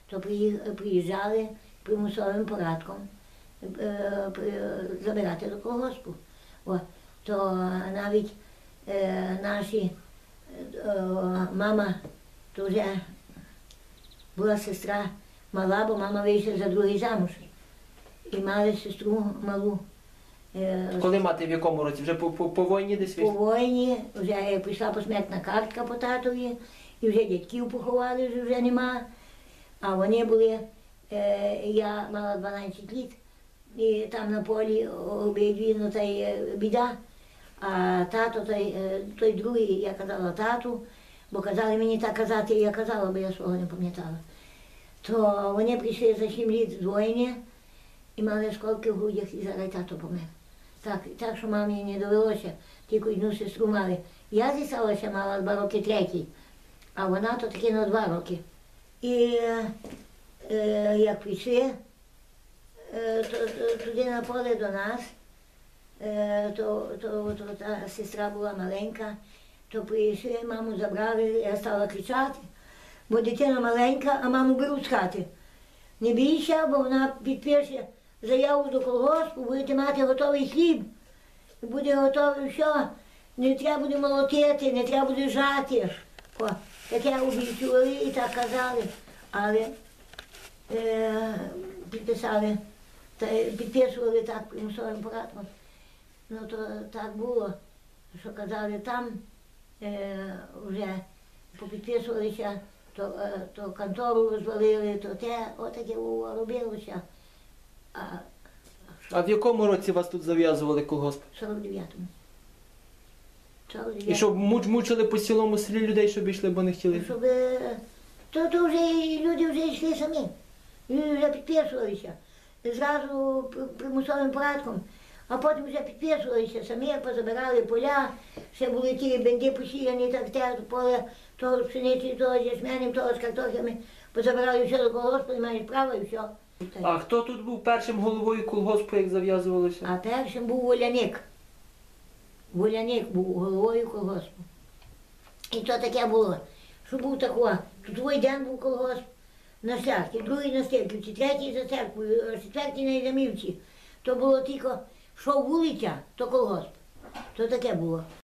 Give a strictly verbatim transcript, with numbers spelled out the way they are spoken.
то приїжджали примусовим порядком забирати до колгоспу. О, то навіть е, наші е, мама, то вже була сестра мала, бо мама вийшла за другий замуж. І мали сестру малу. Е, Коли мати в якому році? Вже по, по, по війні десь вийшла? По війні, вже прийшла посмертна картка по татові, і вже дядьків поховали, вже, вже нема. А вони були, е, я мала дванадцять літ, і там на полі обидві, ну та й біда. А тато, той, той другий, я казала тату, бо казали мені так казати, і я казала, бо я свого не пам'ятала. То вони прийшли за сім літ з війни і мали осколки в грудях, і зараз тато помер. Так, так, що мамі не довелося, тільки одну сестру мали. Я зісталася, мала два роки третій, а вона то таки на два роки. І е, як прийшли е, то, то, туди на поле до нас, е, то, то, то та сестра була маленька, то прийшли, маму забрали, я стала кричати, бо дитина маленька, а маму беруть з хати. Не бійся, бо вона підпише заяву до колгоспу, будете мати готовий хліб, буде готове все, не треба буде молотити, не треба буде жати. О, таке обіцяли і так казали, але е, підписали, та, підписували так примусовим порядком. Ну то так було, що казали там, е, вже попідписувалися, то, е, то контору розвалили, то те, отаке робилося. А, а в якому році вас тут зав'язували колгосп? В сорок дев'ятому. І щоб муч, мучили по цілому селі людей, щоб йшли, бо не хотіли? Щоб, то, то вже люди вже йшли самі, люди вже підписувалися, зразу примусовим порядком, а потім вже підписувалися самі, позабирали поля, ще були ті бенди посіяні, так те поле, того з пшениці, того з ячменем, того з картофлями, позабирали все до колгоспу, не мають права і все. А хто тут був першим головою колгоспу, як зав'язувалося? А першим був Воляник. Воляник був головою колгоспу. І то таке було, що був тако, що твій день був колгосп на шляхті, другий на Степківці, третій за церквою, четвертий на Ізамівці. То було тільки, що вулиця, то колгосп. То таке було.